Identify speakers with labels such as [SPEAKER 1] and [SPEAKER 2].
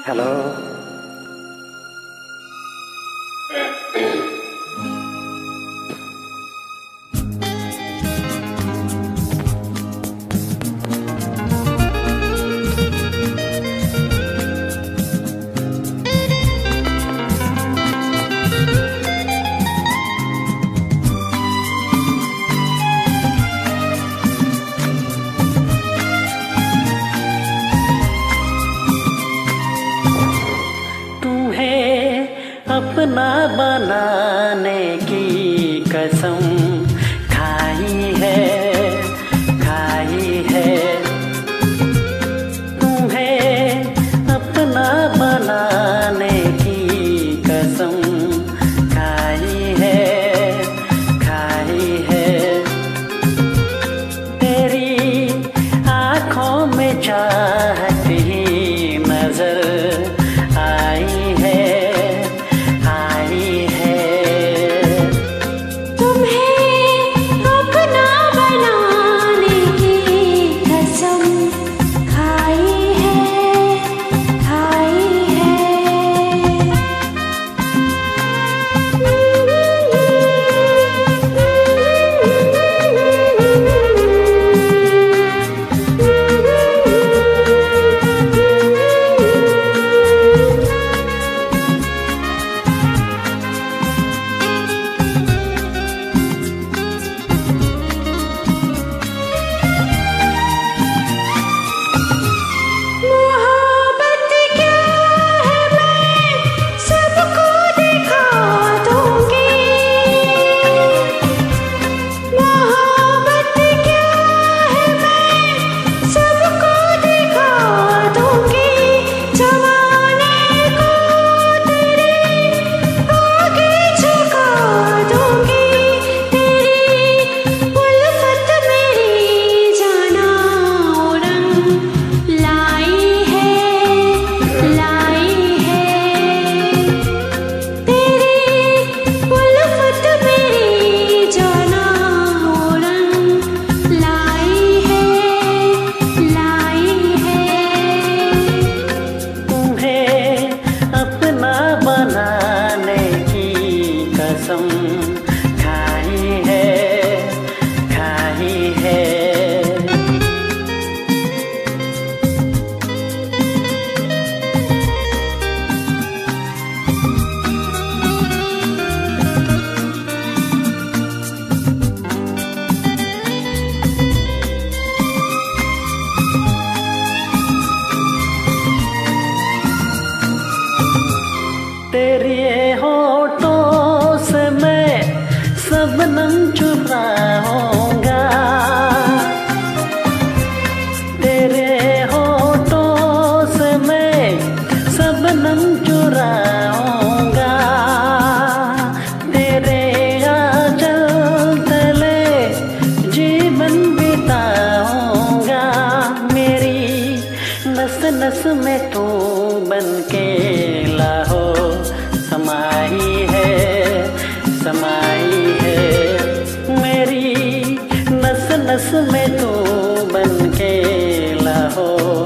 [SPEAKER 1] Hello. अपना बनाने की कसम खाई है तुम्हें अपना बनाने की कसम खाई है तेरी आँखों में चाहत ही नजर आई है। खाई है तेरे होठों से मैं सबनम चुराऊंगा, तेरे होठों से मैं सबनम चुराऊंगा, तेरे आंचल तले जीवन बिताऊंगा। मेरी नस नस में तू बनके लाहो समाई है मेरी नस नस में तू बनके लाहो